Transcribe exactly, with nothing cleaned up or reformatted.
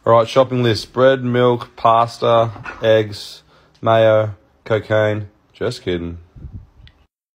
All right, shopping list. Bread, milk, pasta, eggs, mayo, cocaine. Just kidding.